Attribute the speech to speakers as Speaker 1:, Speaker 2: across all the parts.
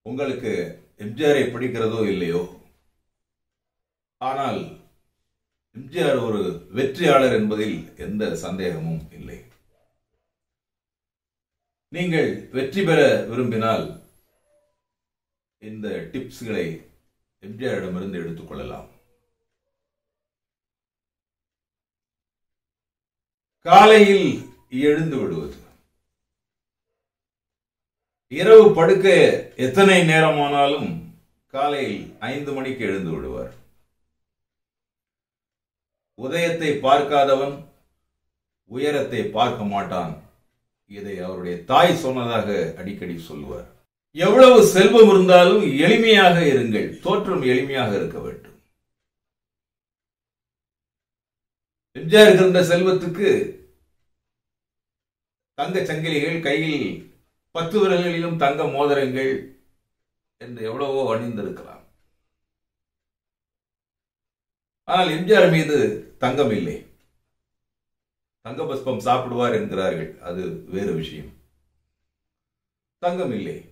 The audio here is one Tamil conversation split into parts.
Speaker 1: உங்களுக்கு எம்ஜிஆரை பிடிக்கிறதோ இல்லையோ, ஆனால் எம்ஜிஆர் ஒரு வெற்றியாளர் என்பதில் எந்த சந்தேகமும் இல்லை. நீங்கள் வெற்றி பெற விரும்பினால் இந்த டிப்ஸ்களை எம்ஜிஆரிடமிருந்து எடுத்துக்கொள்ளலாம். காலையில் எழுந்து விடுவது. இரவு படுக்க எத்தனை நேரமானாலும் காலையில் 5 மணிக்கு எழுந்து விடுவார். உதயத்தை பார்க்காதவன் உயரத்தை பார்க்க மாட்டான். இதை அவருடைய தாய் சொன்னதாக அடிக்கடி சொல்லுவார். எவ்வளவு செல்வம் இருந்தாலும் எளிமையாக இருங்கள், தோற்றம் எளிமையாக இருக்க வேண்டும். எம்ஜிஆர் இருந்த செல்வத்துக்கு தங்க சங்கிலிகள், கையில் 10 விரல்களிலும் தங்க மோதிரங்கள் என்று எவ்வளவோ அணிந்திருக்கலாம். ஆனால் எம்ஜிஆர் மீது தங்கம் இல்லை. தங்க பஸ்பம் சாப்பிடுவார் என்கிறார்கள், அது வேறு விஷயம். தங்கம் இல்லை.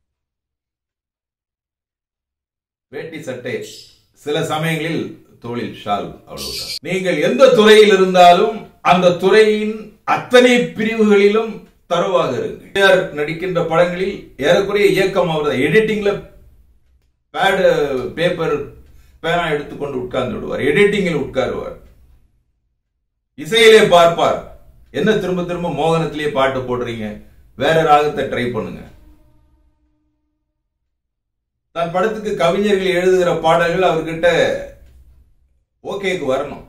Speaker 1: வேட்டி சட்டை, சில சமயங்களில் தோளில் ஷால், அவ்வளவுதான். நீங்கள் எந்த துறையில் இருந்தாலும் அந்த துறையின் அத்தனை பிரிவுகளிலும் தரவாக இருங்கள். நடிக்கின்ற படங்களில் ஏறக்குறைய இயக்கம் அவர் எடிட்டிங்ல பேட், பேப்பர், பேனா எடுத்துக்கொண்டு உட்கார்ந்து விடுவார். எடிட்டிங்கில் உட்காருவார். இசையிலே பார்ப்பார். என்ன திரும்ப திரும்ப மோகனத்திலேயே பாட்டு போடுறீங்க, வேற ராகத்தை ட்ரை பண்ணுங்க. தன் படத்துக்கு கவிஞர்கள் எழுதுகிற பாடல்கள் அவர்கிட்ட ஓகேக்கு வரணும்.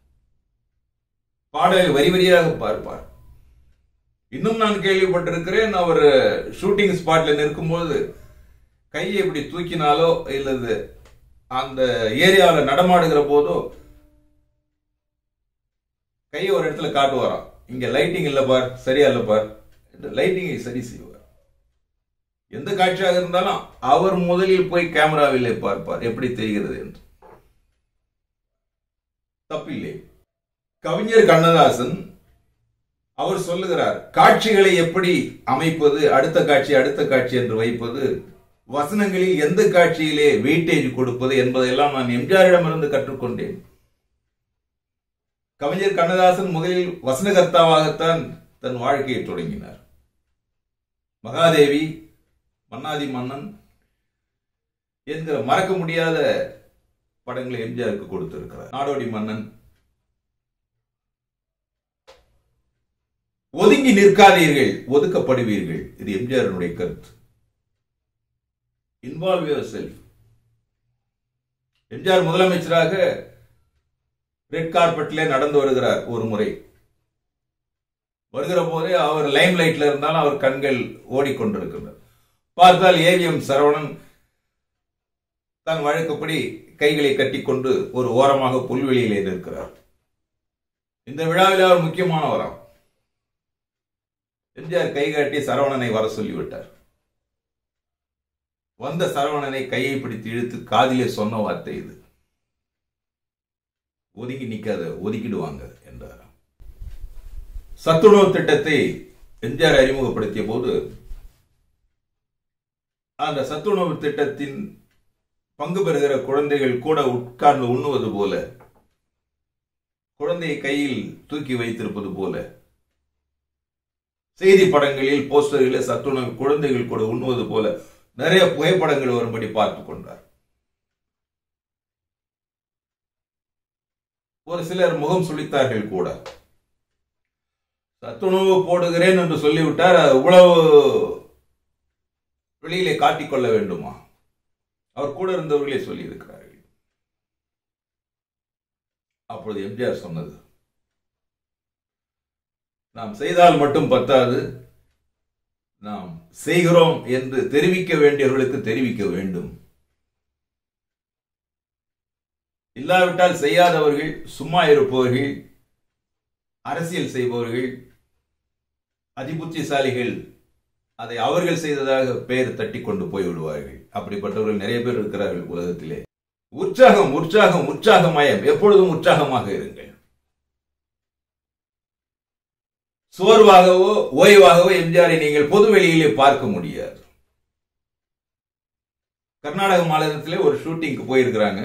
Speaker 1: பாடல் வரி வரியாக பார்ப்பார். இன்னும் நான் கேள்விப்பட்டிருக்கிறேன், அவர் ஷூட்டிங் ஸ்பாட்ல நிற்கும்போது கையை இப்படி தூக்கினாலோ இல்லது அந்த ஏரியாவில் நடமாடுகிற போதோ கையை ஒரு இடத்துல காட்டுவாராம். இங்க லைட்டிங் இல்ல பார், சரியா இல்ல பார், லைட்டிங்கை சரி செய்வார். எந்த காட்சியாக இருந்தாலும் அவர் முதலில் போய் கேமராவிலே பார்ப்பார், எப்படி தெரிகிறது என்று. தப்பில்லை. கவிஞர் கண்ணதாசன் அவர் சொல்லுகிறார், காட்சிகளை எப்படி அமைப்பது, அடுத்த காட்சி என்று வைப்பது, வசனங்களில் எந்த காட்சியிலே வெயிட்டேஜ் கொடுப்பது என்பதையெல்லாம் நான் எம்ஜிஆரிடமிருந்து கற்றுக்கொண்டேன். கவிஞர் கண்ணதாசன் முதலில் வசனகர்த்தாவாகத்தான் தன் வாழ்க்கையை தொடங்கினார். மகாதேவி, மன்னாதி மன்னன் என்கிற மறக்க முடியாத படங்களை எம்ஜிஆருக்கு கொடுத்திருக்கிறார். நாடோடி மன்னன். ஒதுங்கி நிற்காதீர்கள், ஒதுக்கப்படுவீர்கள். இது எம்ஜிஆருடைய கருத்து. Involve your self. எம்ஜிஆர் முதலமைச்சராக ரெட் கார்பெட்ல நடந்து வருகிறார். ஒரு முறை வருகிற போதே அவர் லைம் லைட்ல இருந்தாலும் அவர் கண்கள் ஓடிக்கொண்டிருக்கிறார். பார்த்தால் ஏவிஎம் சரவணன் தன் வழக்கப்படி கைகளை கட்டிக்கொண்டு ஒரு ஓரமாக புல்வெளியிலே நிற்கிறார். இந்த விழாவில் அவர் முக்கியமானவராம். எம்ஜிஆர் கை காட்டி சரவணனை வர சொல்லிவிட்டார். வந்த சரவணனை கையை பிடித்து இழுத்து காதிலே சொன்ன வார்த்தை இது, ஒதுங்கி நிக்காத, ஒதுக்கிடுவாங்க என்றார். சத்துணவு திட்டத்தை எம்ஜிஆர் அறிமுகப்படுத்திய போது அந்த சத்துணவு திட்டத்தின் பங்கு பெறுகிற குழந்தைகள் கூட உட்கார்ந்து உண்ணுவது போல, குழந்தையை கையில் தூக்கி வைத்திருப்பது போல செய்தி படங்களில், போஸ்டர்களில் சத்துணவு குழந்தைகள் கூட உண்ணுவது போல நிறைய புகைப்படங்கள் வரும்படி பார்த்துக் கொண்டார். ஒரு சிலர் முகம் சுளித்தார்கள் கூட. சத்துணவு போடுகிறேன் என்று சொல்லிவிட்டார், இவ்வளவு வெளியிலே காட்டிக்கொள்ள வேண்டுமா? அவர் கூட இருந்தவர்களே சொல்லி இருக்கிறார்கள். அப்பொழுது எம்ஜிஆர் சொன்னது, நாம் செய்தால் மட்டும் பத்தாது, நாம் செய்கிறோம் என்று தெரிவிக்க வேண்டியவர்களுக்கு தெரிவிக்க வேண்டும். இல்லாவிட்டால் செய்யாதவர்கள், சும்மா இருப்பவர்கள், அரசியல் செய்பவர்கள், அதிபுத்திசாலிகள் அதை அவர்கள் செய்ததாக பெயர் தட்டி கொண்டு போய் விடுவார்கள். அப்படிப்பட்டவர்கள் நிறைய பேர் இருக்கிறார்கள் உலகத்திலே. உற்சாகம், உற்சாகம், உற்சாகமயம். எப்பொழுதும் உற்சாகமாக இருங்கள். சோர்வாகவோ ஓய்வாகவோ எம்ஜிஆரை நீங்கள் பொது வெளியிலே பார்க்க முடியாது. கர்நாடக மாநிலத்திலே ஒரு ஷூட்டிங்க்கு போயிருக்கிறாங்க.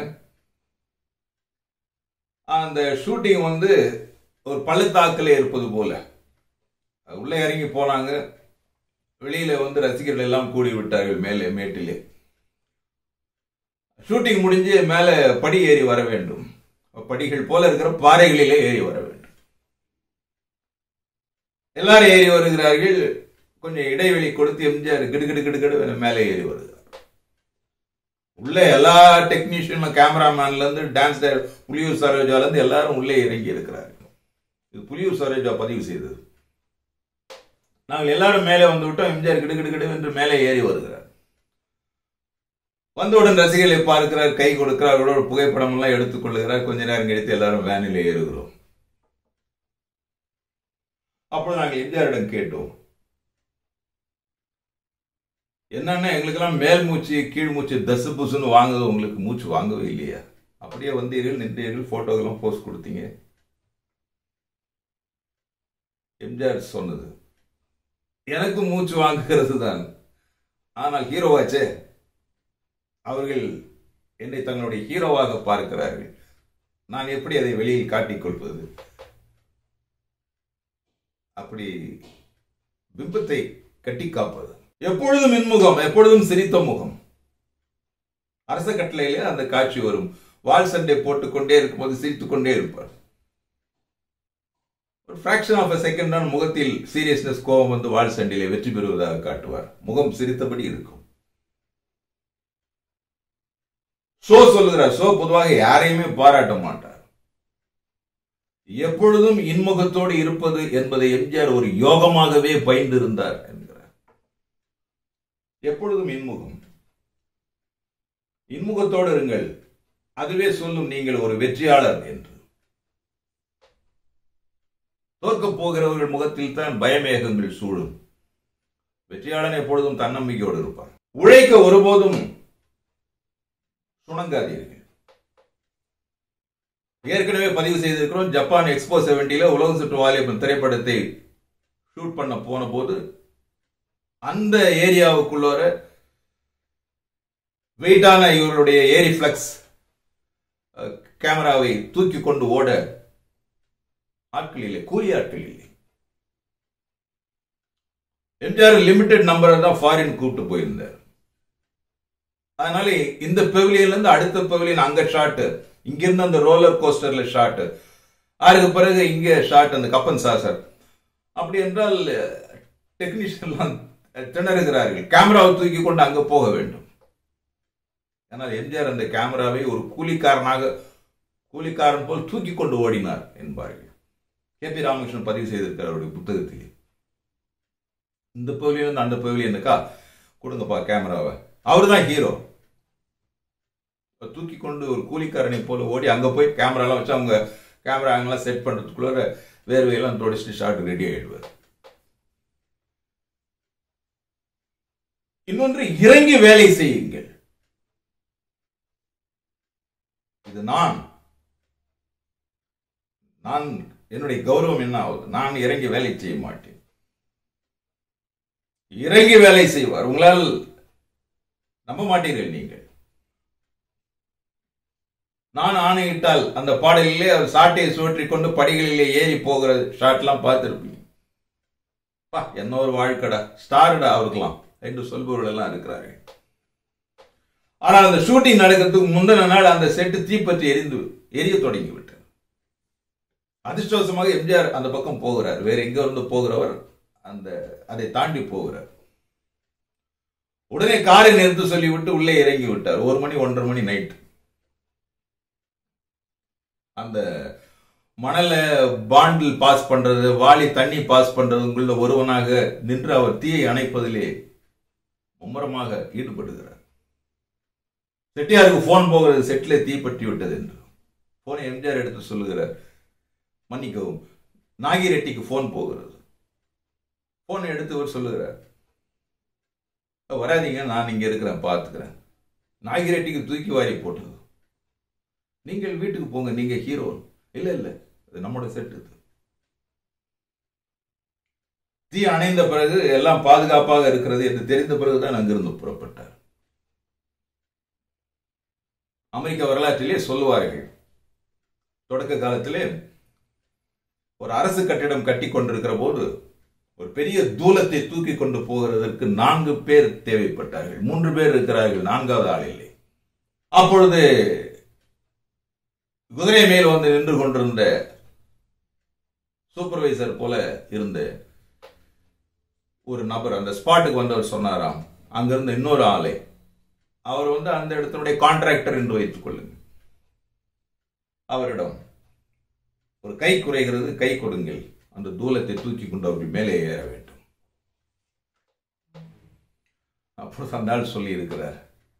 Speaker 1: அந்த ஷூட்டிங் ஒரு பள்ளத்தாக்கிலே இருப்பது போல உள்ளே இறங்கி போனாங்க. வெளியில ரசிகர்கள் எல்லாம் கூடி விட்டார்கள் மேலே மேட்டிலே. ஷூட்டிங் முடிஞ்சு மேல படி ஏறி வர வேண்டும். படிகள் போல இருக்கிற பாறைகளிலே ஏறி வர வேண்டும். எல்லாரும் ஏறி வருகிறார்கள். கொஞ்சம் இடைவெளி கொடுத்து எம்ஜிஆர் கிடுகிடு மேலே ஏறி வருகிறார். உள்ள எல்லா டெக்னீஷியன், கேமராமேன்ல இருந்து டான்ஸ் புலியூர் சரோஜால இருந்து எல்லாரும் உள்ளே இறங்கி இருக்கிறார்கள். இது புலியூர் சரோஜா பதிவு செய்தது. நாங்கள் எல்லாரும் மேலே வந்து விட்டோம். எம்ஜிஆர் கிடுகிடு என்று மேலே ஏறி வருகிறார். வந்தவுடன் ரசிகர்களை பார்க்கிறார், கை கொடுக்கிறார், அவரோட புகைப்படம் எல்லாம் எடுத்துக் கொள்ளுகிறார். கொஞ்ச நேரம் கழித்து எல்லாரும் வேனில் ஏறுகிறோம். அப்போ நாங்கள் எம்ஜிஆரிடம் கேட்டோம், என்னன்னா எங்களுக்கெல்லாம் மேல் மூச்சு கீழ் மூச்சு தசு புசுன்னு வாங்குது, உங்களுக்கு மூச்சு வாங்கவே இல்லையா? அப்படியே வந்தீர்கள், நின்றீர்கள், போட்டோக்கெல்லாம் போஸ்ட் கொடுத்தீங்க. எம்ஜிஆர் சொன்னது, எனக்கு மூச்சு வாங்குகிறது தான், ஆனால் ஹீரோவாச்சே, அவர்கள் என்னை தங்களுடைய ஹீரோவாக பார்க்கிறார்கள், நான் எப்படி அதை வெளியில் காட்டிக் கொள்வது? அப்படி பிம்பத்தை கட்டி காப்பது. எப்பொழுதும் இன்முகம், எப்பொழுதும் சிரித்த முகம். அரச கட்டளையிலே அந்த காட்சி வரும். வால் சண்டை போட்டுக்கொண்டே இருக்கும்போது சிரித்துக் கொண்டே இருப்பார். ஒரு பிராக்ஷன் ஆஃப் a செகண்ட் தான் முகத்தில் சீரியஸ்னஸ், கோபம் வால் சண்டையிலே வெற்றி பெறுவதாக காட்டுவார். முகம் சிரித்தபடி இருக்கும். சோ சொல்லுகிறார், சோ பொதுவாக யாரையுமே பாராட்ட மாட்டார். எப்பொழுதும் இன்முகத்தோடு இருப்பது என்பதை எம்ஜிஆர் ஒரு யோகமாகவே பயின்றிருந்தார் என்கிறார். எப்பொழுதும் இன்முகம், இன்முகத்தோடு இருங்கள், அதுவே சொல்லும் நீங்கள் ஒரு வெற்றியாளர் என்று. தோற்கப் போகிறவர்கள் முகத்தில் தான் பயமேகங்கள் சூழும். வெற்றியாளன் எப்பொழுதும் தன்னம்பிக்கையோடு இருப்பார். உழைக்க ஒருபோதும் சுணங்காதீர்கள். ஏற்கனவே பதிவு செய்திருக்கிறோம். ஜப்பான் எக்ஸ்போ 70 உலகம் சுற்று வாலிபன் திரைப்படத்தை ஷூட் பண்ண போன போது அந்த ஏரியாவுக்குள்ளோர வெயிட்டான இவருடைய ஏரி பிளக்ஸ் கேமராவை தூக்கி கொண்டு ஓட ஆட்கள் இல்லை, கூலி ஆட்கள் இல்லை. எம்ஜிஆர் லிமிடெட் நம்பரை தான் ஃபாரின் கூப்பிட்டு போயிருந்தார். அதனால இந்த பெவிலியன்ல இருந்து அடுத்த பெவிலியன் அங்க ஷாட், இங்கிருந்து அந்த ரோலர் கோஸ்டர்ல ஷாட், அதுக்கு பிறகு இங்க ஷாட் அந்த கப்பன் சாசர். அப்படி என்றால் டெக்னீஷியன் திணறுகிறார்கள். கேமராவை தூக்கி கொண்டு அங்க போக வேண்டும். ஆனால் எம்ஜிஆர் அந்த கேமராவை ஒரு கூலிக்காரன் போல் தூக்கி கொண்டு ஓடினார் என்பார்கள். கே.பி. ராமகிருஷ்ணன் பதிவு செய்திருக்கிறார் அவருடைய புத்தகத்தில். இந்த பெவிலியன் அந்த பெவிலியனுக்கா கொடுங்கப்பா கேமராவை, அவரு தான் ஹீரோ. தூக்கி கொண்டு ஒரு கூலிக்காரனை போல ஓடி அங்க போய் கேமராலாம் வச்சு அவங்க கேமரா அங்கெல்லாம் செட் பண்றதுக்குள்ள வேர்வையெல்லாம் தொடச்சிட்டு ஷாட் ரெடி ஆயிடுவார். இன்னொன்று, இறங்கி வேலை செய்யுங்கள். இது நான் என்னுடைய கௌரவம் என்ன ஆகுது? நான் இறங்கி வேலை செய்ய மாட்டேன். இறங்கி வேலை செய்வார். உங்களால் நம்ப மாட்டீர்கள். நீங்கள் நான் ஆணையிட்டால் அந்த பாடலிலே அவர் சாட்டையை சுழற்றி கொண்டு படிகளிலே ஏறி போகிற ஷாட்லாம் பார்த்திருப்பீங்க. என்ன ஒரு வாழ்க்கடா, ஸ்டார்டா அவருக்கலாம் என்று சொல்பவர்கள் எல்லாம் இருக்கிறார்கள். ஆனால் அந்த ஷூட்டிங் நடக்கிறதுக்கு முந்தின நாள் அந்த செட்டு தீப்பற்றி எரிய தொடங்கி விட்டார். அதிர்ஷ்டவசமாக எம்ஜிஆர் அந்த பக்கம் போகிறார். வேற எங்க இருந்து போகிறவர் அதை தாண்டி போகிறார். உடனே காரை நிறுத்த சொல்லிவிட்டு உள்ளே இறங்கி விட்டார். 1 மணி 1:30 மணி நைட். அந்த மணலை பாண்டில் பாஸ் பண்றது, வாளி தண்ணி பாஸ் பண்றதுக்குள்ள ஒருவனாக நின்று அவர் தீயை அணைப்பதிலே மும்முரமாக ஈடுபடுகிறார். செட்டியாருக்கு போன் போகிறது, செட்டிலே தீ பற்றி விட்டது என்று. போனை எம்ஜிஆர் எடுத்து சொல்லுகிறார், மன்னிக்கவும், நாகிரெட்டிக்கு போன் போகிறது. போனை எடுத்து அவர் சொல்லுகிறார், வராதீங்க, நான் இங்க இருக்கிறேன், பார்த்துக்கிறேன். நாகிரெட்டிக்கு தூக்கி வாரி போட்டது. நீங்கள் வீட்டுக்கு போங்க, நீங்க ஹீரோ. இல்ல இல்ல, இது நம்மளோட செட்டு. தீ அணைந்த பிறகு எல்லாம் பாதுகாப்பாக இருக்கிறது என்று தெரிந்த பிறகுதான் அங்கிருந்து புறப்பட்டார். அமெரிக்க வரலாற்றிலே சொல்லுவார்கள். தொடக்க காலத்திலே ஒரு அரசு கட்டிடம் கட்டி கொண்டிருக்கிற போது ஒரு பெரிய தூலத்தை தூக்கி கொண்டு போகிறதற்கு 4 பேர் தேவைப்பட்டார்கள். 3 பேர் இருக்கிறார்கள், 4வது ஆள் இல்லை. அப்பொழுது குதிரை மேல் வந்து நின்று கொண்டிருந்த சூப்பர்வைசர் போல இருந்த ஒரு நபர் அந்த ஸ்பாட்டுக்கு வந்தவர் சொன்னாராம், அங்கிருந்த இன்னொரு ஆளை, அவர் வந்து அந்த இடத்தினுடைய கான்ட்ராக்டர் என்று வைத்துக் கொள்ளுங்கள், அவரிடம் ஒரு கை குறைகிறது, கை கொடுங்கள், அந்த தூலத்தை தூக்கி கொண்டு அப்படி மேலே ஏற வேண்டும். அப்பொழுது அந்த ஆள் சொல்லி இருக்கிறார்,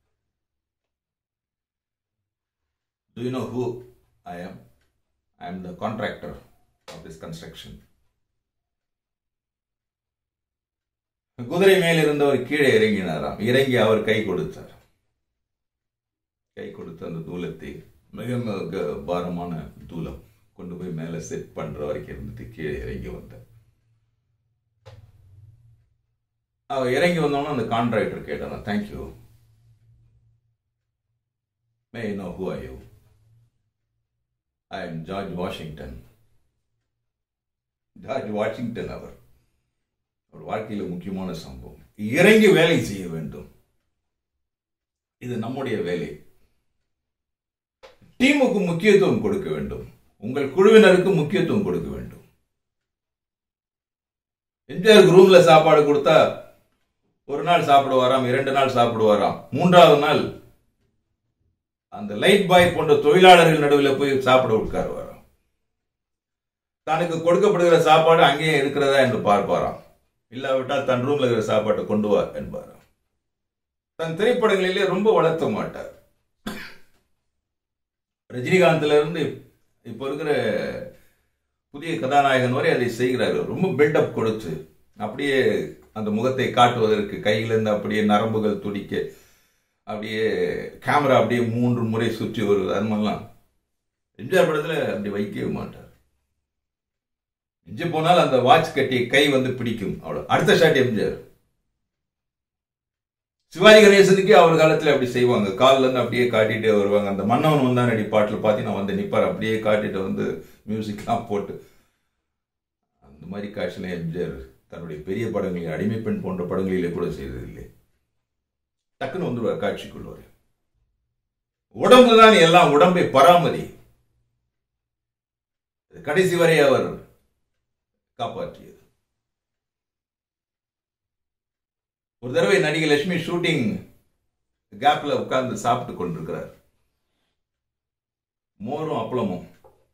Speaker 1: do you know who I am? I am the contractor of this construction. குதிரை மேல் இருந்தவர் கீழே இறங்கினாராம். இறங்கி அவர் கை கொடுத்தார். கை கொடுத்த அந்த தூலத்தை, மிக மிக பாரமான தூலம், கொண்டு போய் மேல செட் பண்ற வரைக்கும் இருந்துட்டு கீழே இறங்கி வந்தார். அவர் இறங்கி வந்தோம்னா அந்த கான்ட்ராக்டர் கேட்டார், thank you, may I know who are you? I am George Washington. George Washington அவர் வாழ்க்கையில் முக்கியமான சம்பவம். இறங்கி வேலை செய்ய வேண்டும், இது நம்முடைய வேலை. டீமுக்கு முக்கியத்துவம் கொடுக்க வேண்டும், உங்கள் குழுவினருக்கு முக்கியத்துவம் கொடுக்க வேண்டும். எம்ஜிஆருக்கு ரூம்ல சாப்பாடு கொடுத்தா ஒரு நாள் சாப்பிடுவாராம், 2 நாள் சாப்பிடுவாராம், 3வது நாள் அந்த லைட் பாய் போன்ற தொழிலாளர்கள் நடுவில் போய் சாப்பிட உட்காருவாராம். தனக்கு கொடுக்கப்படுகிற சாப்பாடு அங்கேயே இருக்கிறதா என்று பார்ப்பாராம், இல்லாவிட்டால் தன் ரூம்ல இருக்கிற சாப்பாட்டை கொண்டு வா என்பாராம். தன் திரைப்படங்களிலே ரொம்ப வளர்த்த மாட்டார். ரஜினிகாந்த்ல இருந்து இப்ப இருக்கிற புதிய கதாநாயகன் வரை அதை செய்கிறார். ரொம்ப பில்டப் கொடுத்து அப்படியே அந்த முகத்தை காட்டுவதற்கு கையிலிருந்து அப்படியே நரம்புகள் துடிக்க, அப்படியே கேமரா அப்படியே 3 முறை சுற்றி வருவது, அது மாதிரிலாம் எம்ஜிஆர் படத்துல அப்படி வைக்கவே மாட்டார். எஞ்சி போனால் அந்த வாட்ச் கட்டி கை வந்து பிடிக்கும், அவ்வளவு. அடுத்த ஷாட் எம்ஜிஆர். சிவாஜி கணேசனுக்கே அவர் காலத்துல அப்படி செய்வாங்க, காலில் இருந்து அப்படியே காட்டிட்டே வருவாங்க. அந்த மன்னவன் வந்தான் நடி பாட்டில் பார்த்தீங்கன்னா வந்து நிப்பார், அப்படியே காட்டிட்டு வந்து மியூசிக்லாம் போட்டு. அந்த மாதிரி காட்சியில எம்ஜிஆர் தன்னுடைய பெரிய படங்களில், அடிமை பெண் போன்ற படங்களிலே கூட செய்ததில்லை. டக்குன்னு வந்துடுவார் காட்சிக்குள்வார். உடம்பு தான் எல்லாம், உடம்பை பராமரி. கடைசி வரை அவர் காப்பாற்றியது. ஒரு தடவை நடிகை லட்சுமி ஷூட்டிங் கேப்ல உட்கார்ந்து சாப்பிட்டு கொண்டிருக்கிறார். மோரும் அப்பளமும்,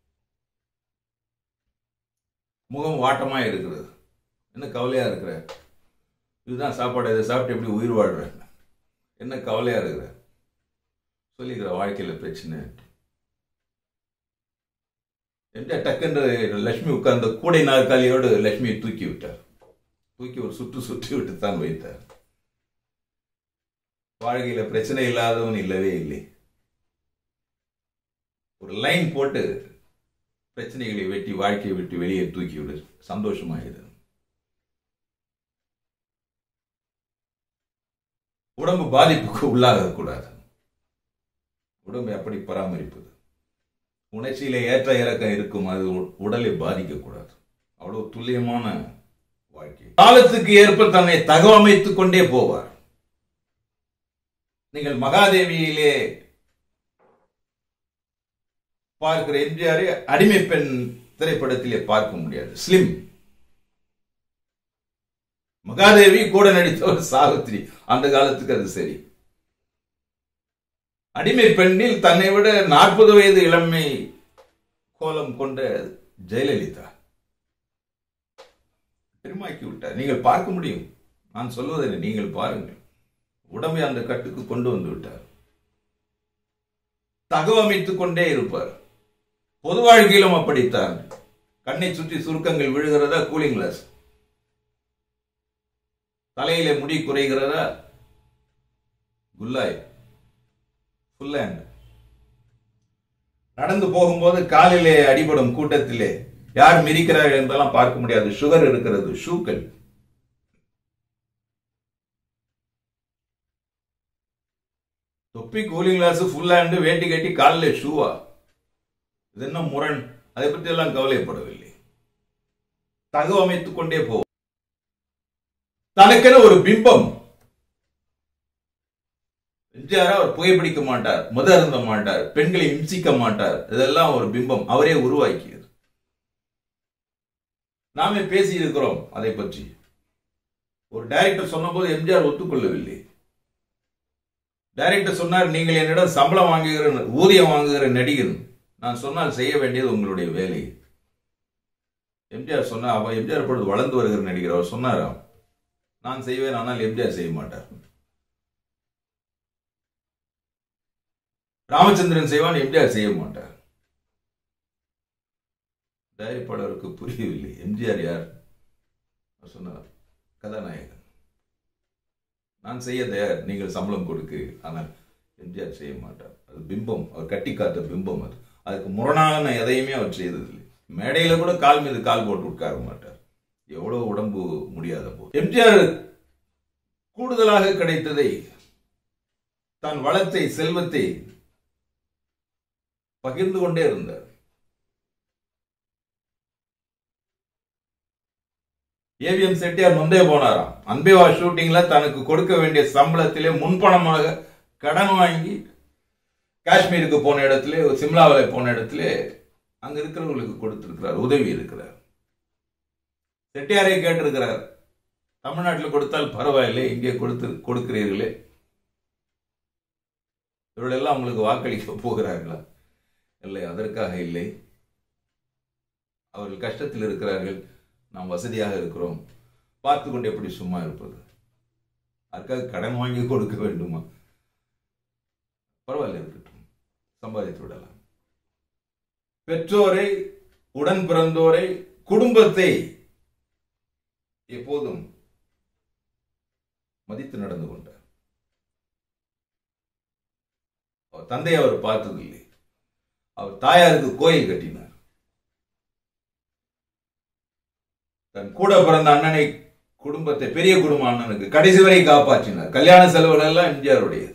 Speaker 1: முகம் வாட்டமா இருக்கிறது. என்ன கவலையா இருக்கிற? இதுதான் சாப்பாடு, இதை சாப்பிட்டு எப்படி உயிர் வாழ்ற? என்ன கவலையா இருக்கிற? சொல்லிக்கிற வாழ்க்கையில பிரச்சனை. டக்குன்னு லட்சுமி உட்கார்ந்த கூடை நாற்காலியோடு லட்சுமியை தூக்கி விட்டார். தூக்கி ஒரு சுற்றி விட்டு தான் வைத்தார். வாழ்க்கையில பிரச்சனை இல்லாதவன் இல்லவே இல்லை. ஒரு லைன் போட்டு பிரச்சனைகளை வெட்டி வாழ்க்கையை விட்டு வெளியே தூக்கி விடு, சந்தோஷமாயிரு. உடம்பு பாதிப்புக்கு உள்ளாக கூடாது. உடம்பை எப்படி பராமரிப்பது? உணர்ச்சியில ஏற்ற இறக்கம் இருக்கும், அது உடலை பாதிக்க கூடாது. அவ்வளவு துல்லியமான வாழ்க்கை. காலத்துக்கு ஏற்ப தன்னை தகவமைத்துக் கொண்டே போவார். நீங்கள் மகாதேவியிலே பார்க்கிற எம்ஜிஆரை அடிமை பெண் திரைப்படத்திலே பார்க்க முடியாது. ஸ்லிம். மகாதேவி கூட நடித்தவர் சாவித்திரி. அந்த காலத்துக்கு அது சரி. அடிமை பெண்ணில் தன்னை விட 40 வயது இளமை கோலம் கொண்ட ஜெயலலிதா பெருமாக்கி விட்டார். நீங்கள் பார்க்க முடியும், நான் சொல்வதில்லை, நீங்கள் பாருங்கள். உடம்பை அந்த கட்டுக்கு கொண்டு வந்து விட்டார். தகவமைத்துக் கொண்டே இருப்பார். பொது வாழ்க்கையிலும் அப்படித்தான். கண்ணை சுற்றி சுருக்கங்கள் விழுகிறதா, கூலிங் கிளாஸ். தலையில முடி குறைகிறதா, குல்லாய், ஃபுல் ஹேண்ட். நடந்து போகும்போது காலிலே அடிபடும் கூட்டத்திலே யார் மிதிக்கிறார்கள் என்றெல்லாம் பார்க்க முடியாது. சுகர் இருக்கிறது, ஷூக்கள். தொப்பி கூலிங் கிளாஸ் ஃபுல் ஹேண்டு வேட்டி கட்டி காலில் ஷூவா? இது என்ன முரண்? அதை பற்றி எல்லாம் கவலைப்படவில்லை. தகவமைத்துக் கொண்டே போவோம். தனக்கென ஒரு பிம்பம். எம்ஜிஆர் அவர் புகைப்பிடிக்க மாட்டார், மத அருந்த மாட்டார், பெண்களை இம்சிக்க மாட்டார். இதெல்லாம் ஒரு பிம்பம் அவரே உருவாக்கியது. நாமே பேசி இருக்கிறோம் அதை பற்றி. ஒரு டைரக்டர் சொன்ன போது எம்ஜிஆர் ஒத்துக்கொள்ளவில்லை. டைரக்டர் சொன்னார், நீங்கள் என்னிடம் சம்பளம் வாங்குகிற ஊதியம் வாங்குகிற நடிகர், நான் சொன்னால் செய்ய வேண்டியது உங்களுடைய வேலை. எம்ஜிஆர் சொன்னார், எம்ஜிஆர் பொழுது வளர்ந்து வருகிற நடிகர், அவர் சொன்னாராம், நான் செய்வேன், ஆனால் எம்ஜிஆர் செய்ய மாட்டார். ராமச்சந்திரன் செய்வான், எம்ஜிஆர் செய்ய மாட்டார். தயாரிப்பாளருக்கு புரியவில்லை, எம்ஜிஆர் யார்? சொன்னார், கதாநாயகன், நான் செய்ய தயார், நீங்கள் சம்பளம் கொடுக்கு, ஆனால் எம்ஜிஆர் செய்ய மாட்டார். அது பிம்பம், அவர் கட்டி காத்த பிம்பம். அதுக்கு முரணான எதையுமே அவர் செய்ததில்லை. மேடையில கூட கால் மீது கால் போட்டு உட்கார மாட்டார், எவ்வளவு உடம்பு முடியாத போது. எம்ஜிஆர் கூடுதலாக கிடைத்ததை, தன் வளத்தை, செல்வத்தை பகிர்ந்து கொண்டே இருந்தார். ஏவிஎம் செட்டியார் முந்தே போனாராம். அன்பேவா ஷூட்டிங்ல தனக்கு கொடுக்க வேண்டிய சம்பளத்திலே முன்பணமாக கடன் வாங்கி காஷ்மீருக்கு போன இடத்துல, சிம்லாவில் போன இடத்துல அங்க இருக்கிறவங்களுக்கு கொடுத்திருக்கிறார், உதவி இருக்கிறார். செட்டியாரை கேட்டிருக்கிறார், தமிழ்நாட்டில் கொடுத்தால் பரவாயில்லை, இங்கே கொடுக்கிறீர்களே, இவர்களெல்லாம் உங்களுக்கு வாக்களிக்க போகிறார்களா? இல்லை, அதற்காக இல்லை. அவர்கள் கஷ்டத்தில் இருக்கிறார்கள், நாம் வசதியாக இருக்கிறோம், பார்த்து கொண்டு எப்படி சும்மா இருப்பது? அதுக்காக கடன் வாங்கி கொடுக்க வேண்டுமா? பரவாயில்ல, இருக்கட்டும், சம்பாதித்து விடலாம். பெற்றோரை, உடன் பிறந்தோரை, குடும்பத்தை எப்போதும் மதித்து நடந்து கொண்டார். அவர் தந்தை அவர் பார்த்ததில்லை. அவர் தாயாருக்கு கோயில் கட்டினார். தன் கூட பிறந்த அண்ணனை, குடும்பத்தை, பெரிய குடும்ப அண்ணனுக்கு கடைசி வரை காப்பாற்றினார். கல்யாண செலவுகள் எல்லாம் எம்ஜிஆருடையது.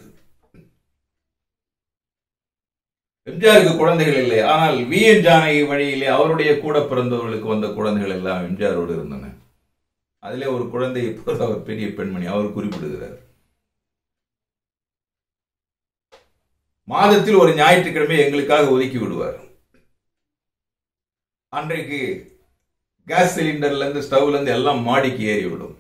Speaker 1: எம்ஜிஆருக்கு குழந்தைகள் இல்லை, ஆனால் வி.என். ஜானகி வழியிலே அவருடைய கூட பிறந்தவர்களுக்கு வந்த குழந்தைகள் எல்லாம் எம்ஜிஆரோடு இருந்தன. அதிலே ஒரு குழந்தை இப்போது அவர் பெரிய பெண்மணி, அவர் குறிப்பிடுகிறார். மாதத்தில் ஒரு ஞாயிற்றுக்கிழமை எங்களுக்காக ஒதுக்கி விடுவார். அன்றைக்கு கேஸ் சிலிண்டர்ல இருந்து, ஸ்டவ்ல இருந்து எல்லாம் மாடிக்கு ஏறிவிடும்.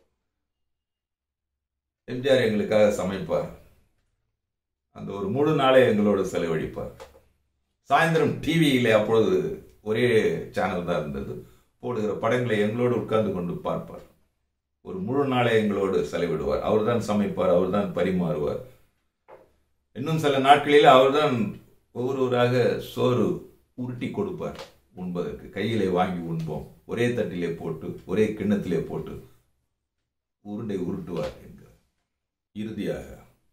Speaker 1: எம்ஜிஆர் எங்களுக்காக சமைப்பார். அந்த ஒரு முழு நாளை எங்களோடு செலவழிப்பார். சாயந்தரம் டிவியிலே, அப்பொழுது ஒரே சேனல் தான் இருந்தது, போடுகிற படங்களை எங்களோடு உட்கார்ந்து கொண்டு பார்ப்பார். ஒரு முழு நாளை எங்களோடு செலவிடுவார். அவர் தான் சமைப்பார், அவர் தான் பரிமாறுவார். இன்னும் சில நாட்களில் அவர்தான் ஒவ்வொருவராக சோறு உருட்டி கொடுப்பார் உண்பதற்கு. கையிலே வாங்கி உண்போம், ஒரே தட்டிலே போட்டு, ஒரே கிண்ணத்திலே போட்டு உருண்டை உருட்டுவார் என்கிறார். இறுதியாக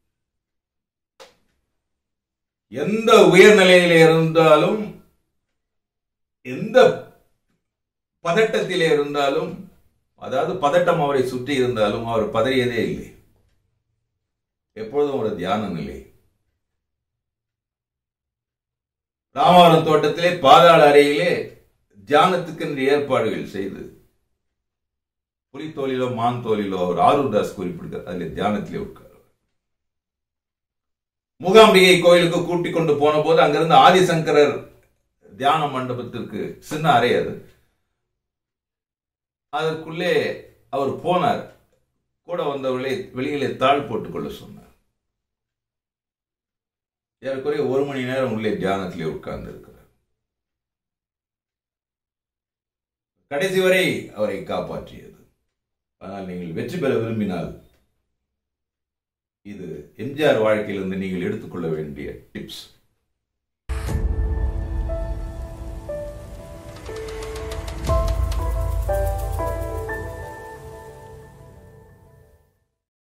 Speaker 1: எந்த உயர்நிலையிலே இருந்தாலும், எந்த பதட்டத்திலே இருந்தாலும், அதாவது பதட்டம் அவரை சுற்றி இருந்தாலும் அவர் பதறியதே இல்லை. எப்பொழுதும் ஒரு தியான நிலை. ராமவரம் தோட்டத்திலே பாதாள அறையிலே தியானத்துக்கு ஏற்பாடுகள் செய்து, புலித்தோலிலோ மான் தோலிலோ அவர் ஆரூர்தாஸ் குறிப்பிடுகிறார், அதில் தியானத்திலே உட்கார். மூகாம்பிகை கோயிலுக்கு கூட்டிக் கொண்டு போன போது அங்கிருந்து ஆதிசங்கரர் தியான மண்டபத்திற்கு, சின்ன அறை அது, அதற்குள்ளே அவர் போனார். கூட வந்தவர்களை வெளியிலே தாழ் போட்டுக் கொள்ள சொன்னார். ஏறக்குறைய 1 மணி நேரம் உள்ளே தியானத்திலே உட்கார்ந்து இருக்கிறார். கடைசி வரை அவரை காப்பாற்றியது. ஆனால் நீங்கள் வெற்றி பெற விரும்பினால் இது எம்ஜிஆர் வாழ்க்கையிலிருந்து நீங்கள் எடுத்துக்கொள்ள வேண்டிய டிப்ஸ்.